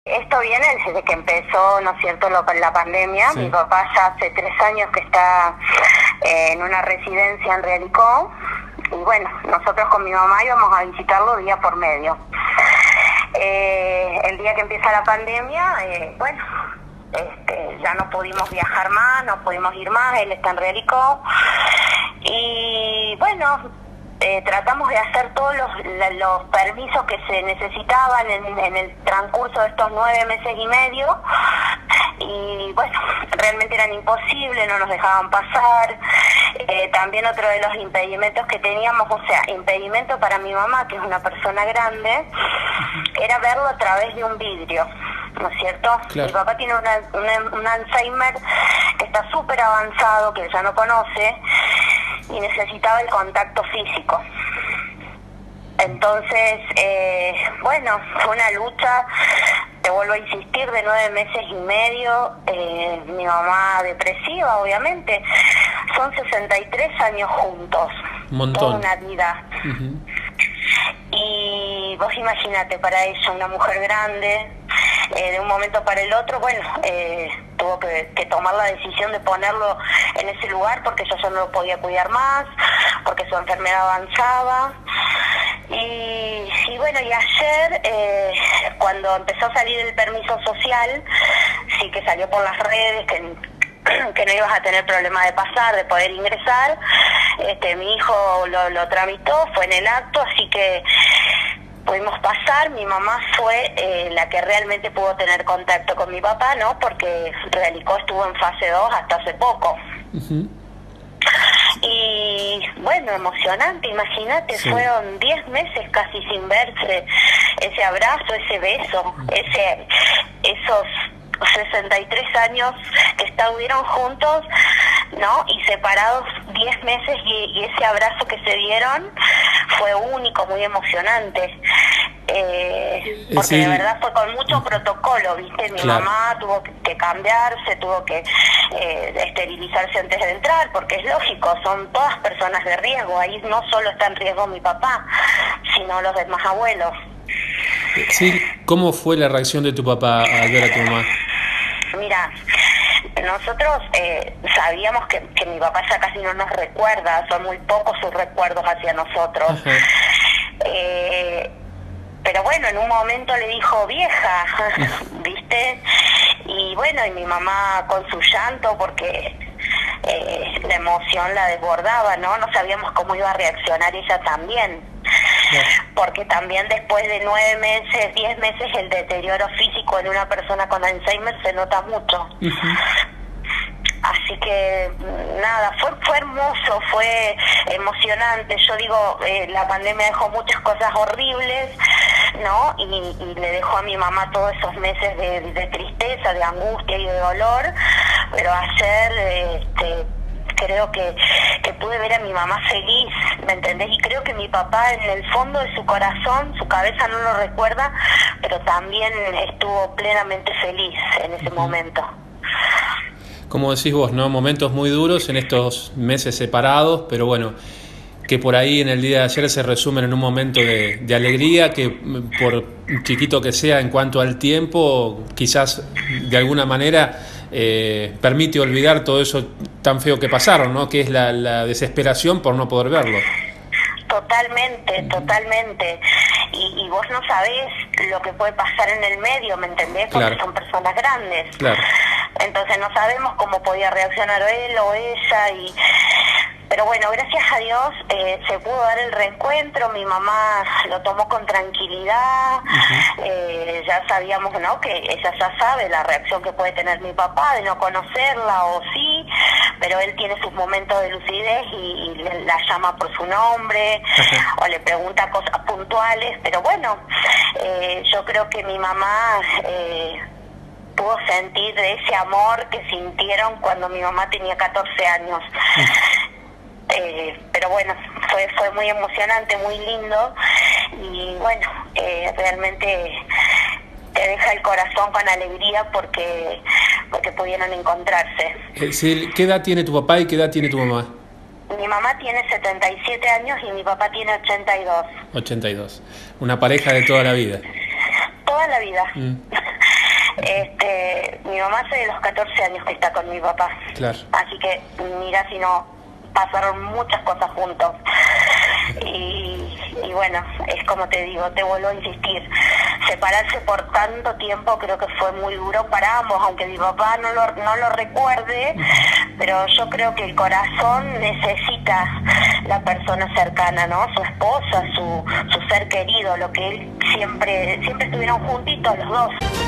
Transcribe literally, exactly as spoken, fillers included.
Esto viene desde que empezó, ¿no es cierto?, lo, la pandemia. Sí. Mi papá ya hace tres años que está eh, en una residencia en Realicó, y bueno, nosotros con mi mamá íbamos a visitarlo día por medio. Eh, el día que empieza la pandemia, eh, bueno, este, ya no pudimos viajar más, no pudimos ir más, él está en Realicó, y bueno, Eh, tratamos de hacer todos los, los permisos que se necesitaban en, en el transcurso de estos nueve meses y medio, y bueno, realmente eran imposibles, no nos dejaban pasar. Eh, también otro de los impedimentos que teníamos, o sea, impedimento para mi mamá, que es una persona grande, era verlo a través de un vidrio, ¿no es cierto? Claro. Mi papá tiene una, una, un Alzheimer que está súper avanzado, que ya no conoce, y necesitaba el contacto físico. Entonces, eh, bueno, fue una lucha, te vuelvo a insistir, de nueve meses y medio. Eh, mi mamá depresiva, obviamente. Son sesenta y tres años juntos. Un montón. Toda una vida. Uh-huh. Y vos imagínate, para ella, una mujer grande, eh, de un momento para el otro, bueno, eh, tuvo que, que tomar la decisión de ponerlo en ese lugar porque yo ya no lo podía cuidar más, porque su enfermedad avanzaba. Y, y bueno, y ayer, eh, cuando empezó a salir el permiso social, sí que salió por las redes, que, que no ibas a tener problema de pasar, de poder ingresar, este, mi hijo lo, lo tramitó, fue en el acto, así que pudimos pasar. Mi mamá fue eh, la que realmente pudo tener contacto con mi papá, ¿no? Porque Realicó estuvo en fase dos hasta hace poco. Uh-huh. Y bueno, emocionante, imagínate, sí. Fueron diez meses casi sin verse, ese abrazo, ese beso, ese esos sesenta y tres años que estuvieron juntos, ¿no? Y separados diez meses, y, y ese abrazo que se dieron fue único, muy emocionante. Eh, porque sí, de verdad fue con mucho protocolo, ¿viste? Mi claro. mamá tuvo que cambiarse, tuvo que eh, esterilizarse antes de entrar, porque es lógico, son todas personas de riesgo. Ahí no solo está en riesgo mi papá, sino los demás abuelos. Sí, ¿cómo fue la reacción de tu papá al ver a tu mamá? Mira, nosotros eh, sabíamos que, que mi papá ya casi no nos recuerda, son muy pocos sus recuerdos hacia nosotros. Eh, pero bueno, en un momento le dijo vieja, ¿viste? Y bueno, y mi mamá con su llanto, porque eh, la emoción la desbordaba, ¿no? No sabíamos cómo iba a reaccionar ella también. Porque también después de nueve meses, diez meses, el deterioro físico en una persona con Alzheimer se nota mucho. Uh-huh. Así que nada, fue fue hermoso, fue emocionante. Yo digo, eh, la pandemia dejó muchas cosas horribles, ¿no? Y, y le dejó a mi mamá todos esos meses de, de tristeza, de angustia y de dolor. Pero ayer, este, creo que, que pude ver a mi mamá feliz, ¿me entendés? Y creo que mi papá, en el fondo de su corazón, su cabeza no lo recuerda, pero también estuvo plenamente feliz en ese uh-huh. momento. Como decís vos, ¿no? Momentos muy duros en estos meses separados, pero bueno, que por ahí en el día de ayer se resumen en un momento de, de alegría, que por chiquito que sea en cuanto al tiempo, quizás de alguna manera eh, permite olvidar todo eso tan feo que pasaron, ¿no? Que es la, la desesperación por no poder verlo. Totalmente, totalmente. Y, y vos no sabés lo que puede pasar en el medio, ¿me entendés? Porque claro. son personas grandes. Claro. Entonces no sabemos cómo podía reaccionar él o ella, y pero bueno, gracias a Dios eh, se pudo dar el reencuentro. Mi mamá lo tomó con tranquilidad. Uh-huh. eh, ya sabíamos, ¿no?, que ella ya sabe la reacción que puede tener mi papá de no conocerla, o sí, pero él tiene sus momentos de lucidez y, y le, la llama por su nombre. Uh-huh. O le pregunta cosas puntuales, pero bueno, eh, yo creo que mi mamá eh, pudo sentir ese amor que sintieron cuando mi mamá tenía catorce años. Uh-huh. Eh, pero bueno, fue fue muy emocionante, muy lindo, y bueno, eh, realmente te deja el corazón con alegría porque porque pudieron encontrarse. Eh, sí, ¿qué edad tiene tu papá y qué edad tiene tu mamá? Mi mamá tiene setenta y siete años y mi papá tiene ochenta y dos. ochenta y dos. Una pareja de toda la vida. Toda la vida. Mm. Este, mi mamá hace de los catorce años que está con mi papá. Claro. Así que mira si no, pasaron muchas cosas juntos. Y, y bueno, es como te digo, te vuelvo a insistir, separarse por tanto tiempo creo que fue muy duro para ambos, aunque mi papá no lo, no lo recuerde, pero yo creo que el corazón necesita la persona cercana, ¿no? Su esposa, su, su ser querido, lo que él siempre, siempre estuvieron juntitos los dos.